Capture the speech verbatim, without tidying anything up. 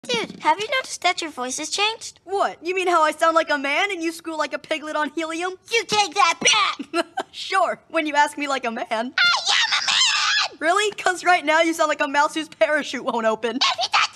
Dude, have you noticed that your voice has changed? What? You mean how I sound like a man and you squeal like a piglet on helium? You take that back! Sure, when you ask me like a man. I am a man! Really? Because right now you sound like a mouse whose parachute won't open. If he does